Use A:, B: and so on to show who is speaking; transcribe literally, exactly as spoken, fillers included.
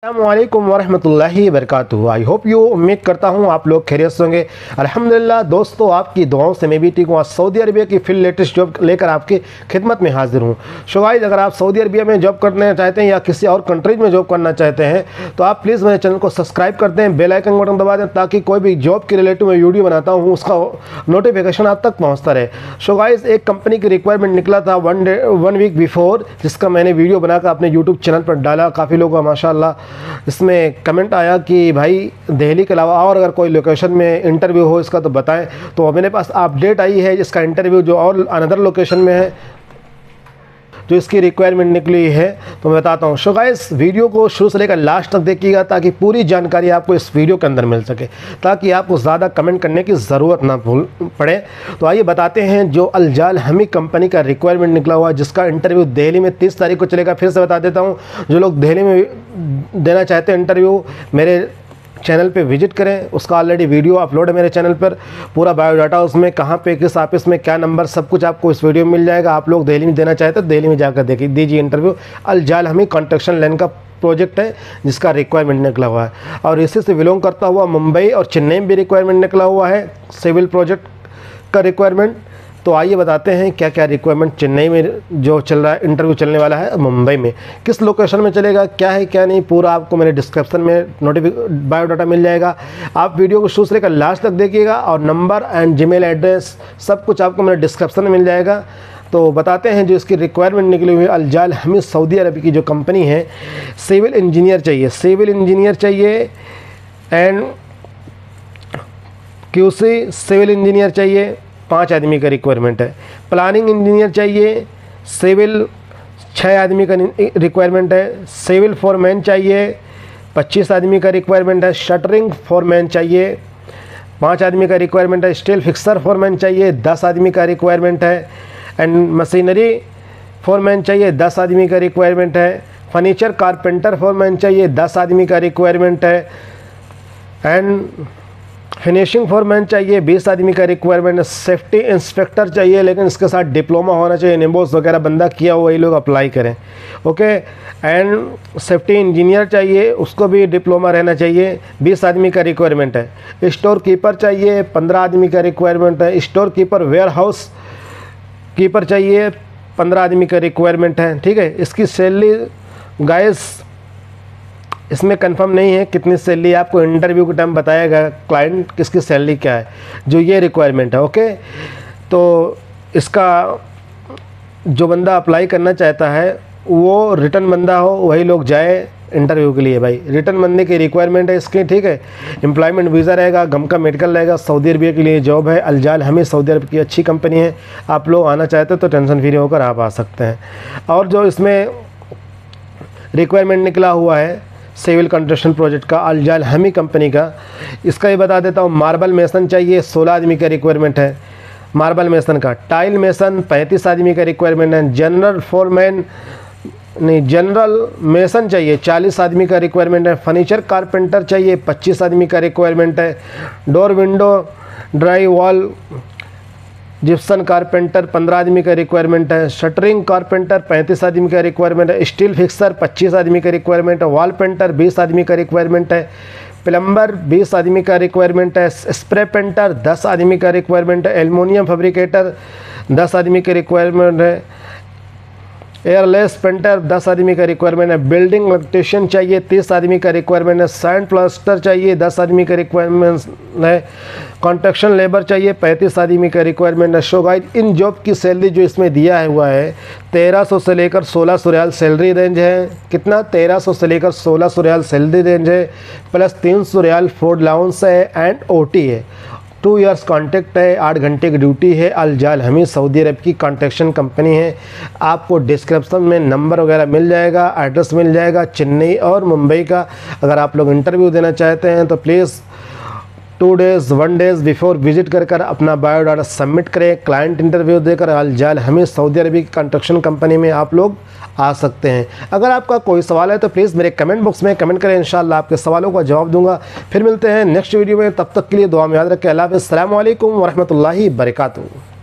A: अस्सलामुअलैकुम वरहमतुल्लाहि वबरकातुहू। I hope you, उम्मीद करता हूँ आप लोग खैरियत से होंगे। अल्हम्दुलिल्लाह दोस्तों, आपकी दुआओं से मैं भी ठीक हूँ। सऊदी अरबिया की फिल लेटेस्ट जॉब लेकर आपकी खिदमत में हाजिर हूँ। सो गाइस, अगर आप सऊदी अरबिया में जॉब करना चाहते हैं या किसी और कंट्रीज में जॉब करना चाहते हैं तो आप प्लीज़ मेरे चैनल को सब्सक्राइब कर दें, बेल आइकन बटन दबा दें, ताकि कोई भी जॉब के रिलेटिव मैं वीडियो बनाता हूँ उसका नोटिफिकेशन आप तक पहुँचता रहे। सो गाइस, एक कंपनी की रिक्वायरमेंट निकला था one day one week before, जिसका मैंने वीडियो बनाकर अपने यूट्यूब चैनल पर डाला। काफ़ी लोगों का माशाअल्लाह इसमें कमेंट आया कि भाई दिल्ली के अलावा और अगर कोई लोकेशन में इंटरव्यू हो इसका तो बताएं। तो मेरे पास अपडेट आई है इसका इंटरव्यू जो और अनदर लोकेशन में है, जो इसकी रिक्वायरमेंट निकली है, तो मैं बताता हूँ। सो गाइस, वीडियो को शुरू से लेकर लास्ट तक देखिएगा ताकि पूरी जानकारी आपको इस वीडियो के अंदर मिल सके, ताकि आपको ज़्यादा कमेंट करने की ज़रूरत ना भूल पड़े। तो आइए बताते हैं, जो अल-जाल हमी कंपनी का रिक्वायरमेंट निकला हुआ है, जिसका इंटरव्यू दिल्ली में तीस तारीख को चलेगा। फिर से बता देता हूँ, जो लोग दिल्ली में देना चाहते हैं इंटरव्यू, मेरे चैनल पे विजिट करें। उसका ऑलरेडी वीडियो अपलोड है मेरे चैनल पर, पूरा बायोडाटा उसमें, कहाँ पे किस ऑफिस में क्या नंबर, सब कुछ आपको इस वीडियो में मिल जाएगा। आप लोग दिल्ली में देना चाहते तो दिल्ली में जाकर देखिए दीजिए इंटरव्यू। अल-जाल हमी कंस्ट्रक्शन लाइन का प्रोजेक्ट है जिसका रिक्वायरमेंट निकला हुआ है, और इसी से बिलोंग करता हुआ मुंबई और चेन्नई में भी रिक्वायरमेंट निकला हुआ है सिविल प्रोजेक्ट का रिक्वायरमेंट। तो आइए बताते हैं क्या क्या रिक्वायरमेंट चेन्नई में जो चल रहा है, इंटरव्यू चलने वाला है मुंबई में, किस लोकेशन में चलेगा, क्या है क्या नहीं, पूरा आपको मेरे डिस्क्रिप्शन में नोटिफिक बायोडाटा मिल जाएगा। आप वीडियो को शुरू से लेकर लास्ट तक देखिएगा, और नंबर एंड जीमेल एड्रेस सब कुछ आपको मेरे डिस्क्रिप्शन में मिल जाएगा। तो बताते हैं, जो इसकी रिक्वायरमेंट निकली हुई है अल-जाल हमी सऊदी अरब की जो कंपनी है, सिविल इंजीनियर चाहिए, सिविल इंजीनियर चाहिए, एंड क्यूसी सिविल इंजीनियर चाहिए, पाँच आदमी का रिक्वायरमेंट है। प्लानिंग इंजीनियर चाहिए, सिविल छः आदमी का रिक्वायरमेंट है। सिविल फोरमैन चाहिए, पच्चीस आदमी का रिक्वायरमेंट है। शटरिंग फोरमैन चाहिए, पाँच आदमी का रिक्वायरमेंट है। स्टील फिक्सर फोरमैन चाहिए, दस आदमी का रिक्वायरमेंट है। एंड मशीनरी फोरमैन चाहिए, दस आदमी का रिक्वायरमेंट है। फर्नीचर कारपेंटर फोरमैन चाहिए, दस आदमी का रिक्वायरमेंट है। एंड फिनिशिंग फोरमैन चाहिए, बीस आदमी का रिक्वायरमेंट है। सेफ्टी इंस्पेक्टर चाहिए, लेकिन इसके साथ डिप्लोमा होना चाहिए, निम्बोस वगैरह बंदा किया हुआ, वही लोग अप्लाई करें। ओके। एंड सेफ्टी इंजीनियर चाहिए, उसको भी डिप्लोमा रहना चाहिए, बीस आदमी का रिक्वायरमेंट है। स्टोर कीपर चाहिए, पंद्रह आदमी का रिक्वायरमेंट है। Store keeper warehouse keeper चाहिए, पंद्रह आदमी का रिक्वायरमेंट है। ठीक है। इसकी सैलरी गाइस इसमें कंफर्म नहीं है कितनी सैलरी, आपको इंटरव्यू के टाइम बताएगा क्लाइंट किसकी सैलरी क्या है, जो ये रिक्वायरमेंट है। ओके। तो इसका जो बंदा अप्लाई करना चाहता है वो रिटर्न बंदा हो, वही लोग जाए इंटरव्यू के लिए। भाई रिटर्न बंदे की रिक्वायरमेंट है इसकी। ठीक है। एम्प्लॉयमेंट वीज़ा रहेगा, गम का मेडिकल रहेगा। सऊदी अरबिया के लिए जॉब है। अल-जाल हमी सऊदी अरब की अच्छी कंपनी है, आप लोग आना चाहते हैं तो टेंशन फ्री होकर आप आ सकते हैं। और जो इसमें रिक्वायरमेंट निकला हुआ है सिविल कंस्ट्रक्शन प्रोजेक्ट का अल-जाल हमी कंपनी का, इसका ही बता देता हूँ। मार्बल मेसन चाहिए, सोलह आदमी का रिक्वायरमेंट है मार्बल मेसन का। टाइल मेसन पैंतीस आदमी का रिक्वायरमेंट है। जनरल फोरमैन नहीं जनरल मेसन चाहिए, चालीस आदमी का रिक्वायरमेंट है। फर्नीचर कारपेंटर चाहिए, पच्चीस आदमी का रिक्वायरमेंट है। Door window dry wall gypsum carpenter पंद्रह आदमी का रिक्वायरमेंट है। शटरिंग कारपेंटर पैंतीस आदमी का रिक्वायरमेंट है। स्टील फिक्सर पच्चीस आदमी का रिक्वायरमेंट है। वॉल पेंटर बीस आदमी का रिक्वायरमेंट है। प्लम्बर बीस आदमी का रिक्वायरमेंट है। स्प्रे पेंटर दस आदमी का रिक्वायरमेंट है। एल्युमिनियम फैब्रिकेटर दस आदमी का रिक्वायरमेंट है। एयरलेस पेंटर दस आदमी का रिक्वायरमेंट है। बिल्डिंग इलेक्ट्रीशियन चाहिए, तीस आदमी का रिक्वायरमेंट है। सैंड प्लास्टर चाहिए, दस आदमी का रिक्वायरमेंट है। कंस्ट्रक्शन लेबर चाहिए, पैंतीस आदमी का रिक्वायरमेंट है। सो गाइस, इन जॉब की सैलरी जो इसमें दिया हुआ है तेरह सौ से लेकर सोलह सौ रियाल सैलरी रेंज है। कितना? तेरह सौ से लेकर सोलह सौ रियाल सैलरी रेंज है, प्लस तीन सौ रियाल फूड अलाउंस है, एंड ओटी है। टू इयर्स कॉन्ट्रैक्ट है, आठ घंटे की ड्यूटी है। अल-जाल हमी सऊदी अरब की कंस्ट्रक्शन कंपनी है। आपको डिस्क्रिप्शन में नंबर वगैरह मिल जाएगा, एड्रेस मिल जाएगा चेन्नई और मुंबई का। अगर आप लोग इंटरव्यू देना चाहते हैं तो please two days one days before visit कर कर अपना बायोडाटा सबमिट करें। क्लाइंट इंटरव्यू देकर अल-जाल हमी सऊदी अरब की कंस्ट्रक्शन कंपनी में आप लोग आ सकते हैं। अगर आपका कोई सवाल है तो प्लीज़ मेरे कमेंट बॉक्स में कमेंट करें, इंशाल्लाह आपके सवालों का जवाब दूंगा। फिर मिलते हैं नेक्स्ट वीडियो में, तब तक के लिए दुआ में याद रखें। अल्लाह हाफ़िज़। अस्सलामु अलैकुम वरहमतुल्लाहि वबरकातुहू।